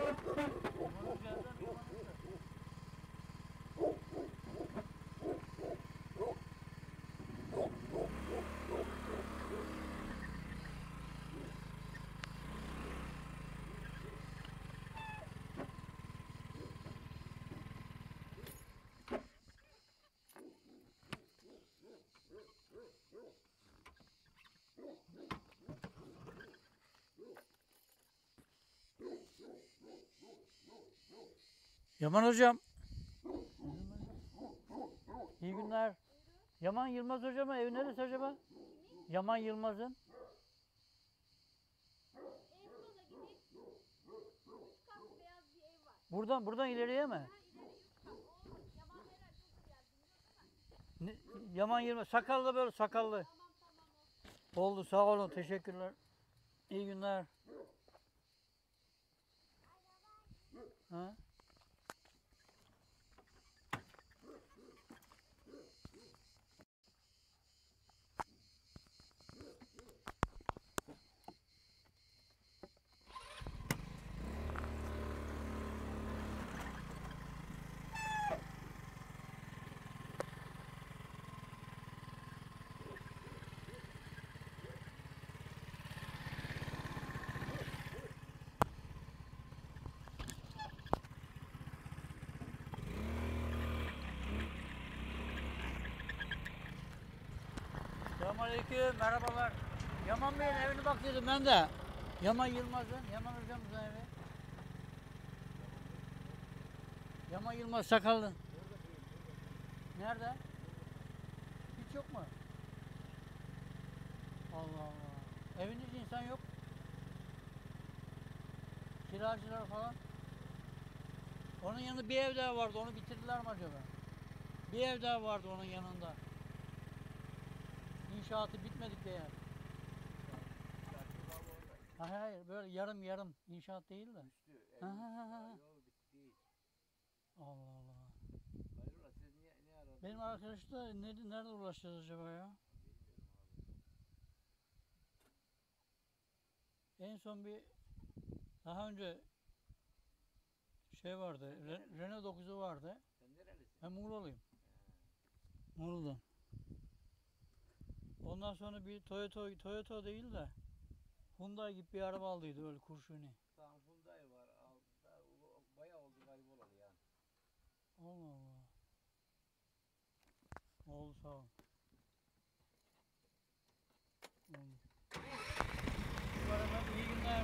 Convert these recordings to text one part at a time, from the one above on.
Yaman Hoca'dan Yaman Hoca. Yaman Hocam. İyi günler. Yaman Yılmaz Hocam evi neresi acaba? Yaman Yılmaz'ın. Buradan ileriye mi? Ne, Yaman Yılmaz. Sakallı böyle sakallı. Oldu sağ olun teşekkürler. İyi günler. Ha? Selamünaleyküm, merhabalar. Yaman Bey'in evine bakıyordum ben de. Yaman Yılmaz'ın, Yaman Hocam'ızın evi. Yaman Yılmaz sakallı. Nerede? Hiç yok mu? Allah Allah. Evinizde insan yok. Kiracılar falan. Onun yanında bir ev daha vardı, onu bitirdiler mi acaba? Bir ev daha vardı onun yanında. İnşaatı bitmedik de yani. Hayır hayır böyle yarım yarım inşaat değil de. Üstü, yok değil. Allah Allah. Hayrola siz ne aradınız? Benim arkadaşlar nerede ulaşacağız acaba ya? En son bir daha önce şey vardı. Renault 9'u vardı. Sen nerelisin? Ben Muğla'lıyım. Muğla'dan. Ondan sonra bir Toyota değil de Hyundai gibi bir araba aldıydı öyle kurşuni. Tamam Hyundai var. Bayağı oldu kaybolalı yani. Allah Allah. Oldu sağ ol. Bu arada iyi günler.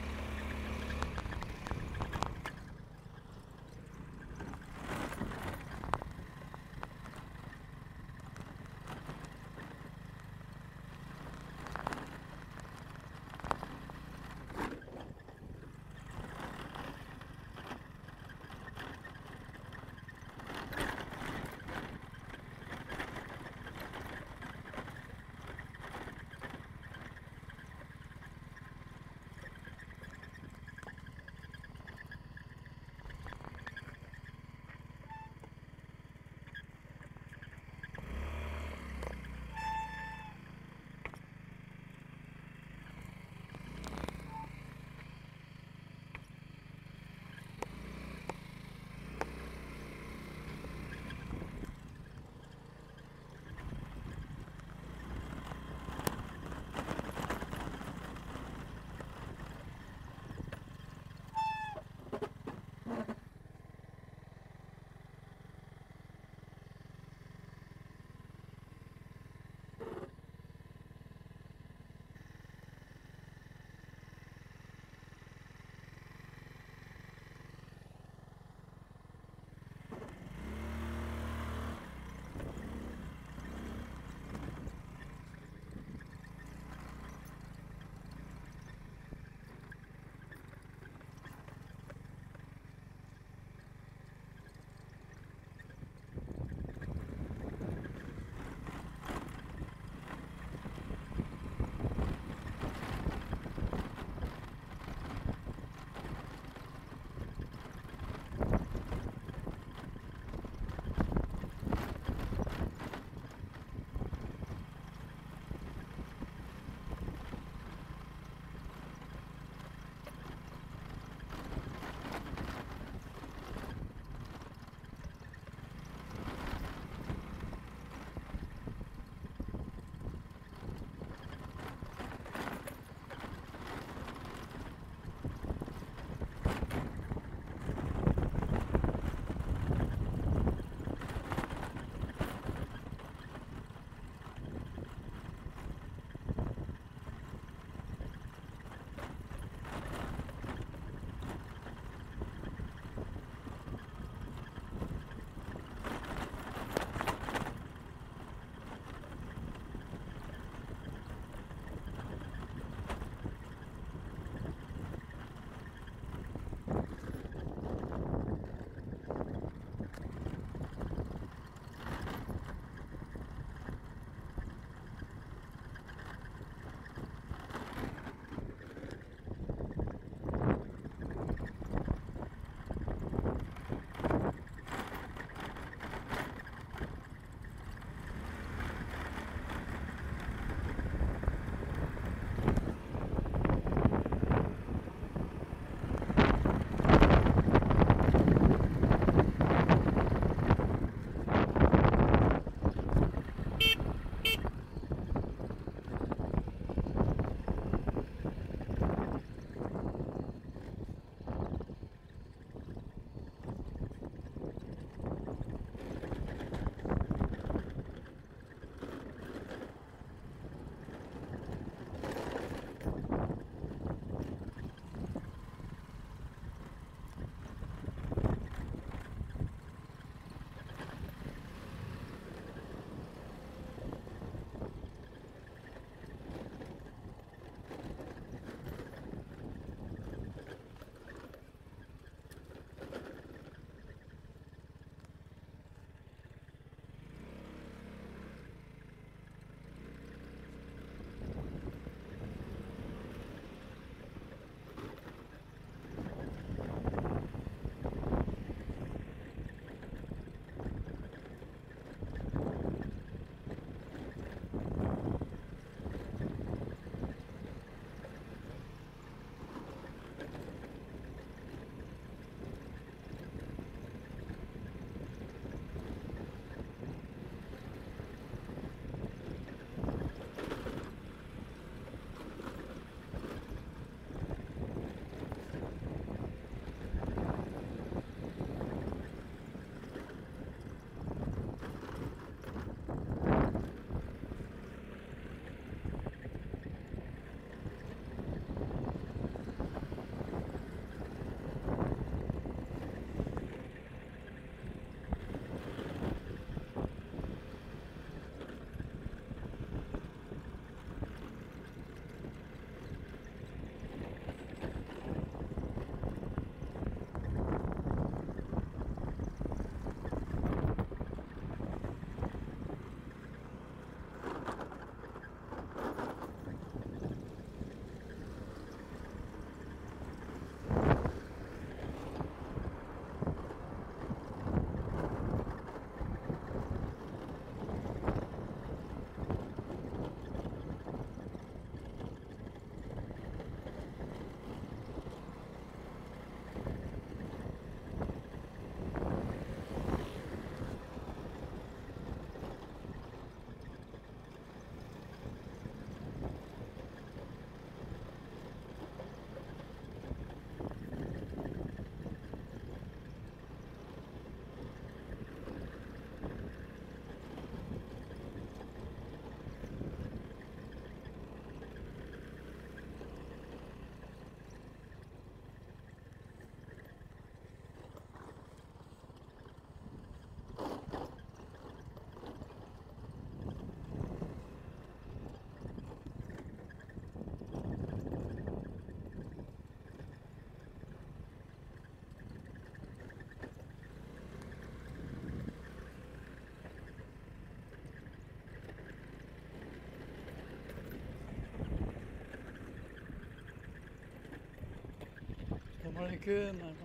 Selamünaleyküm.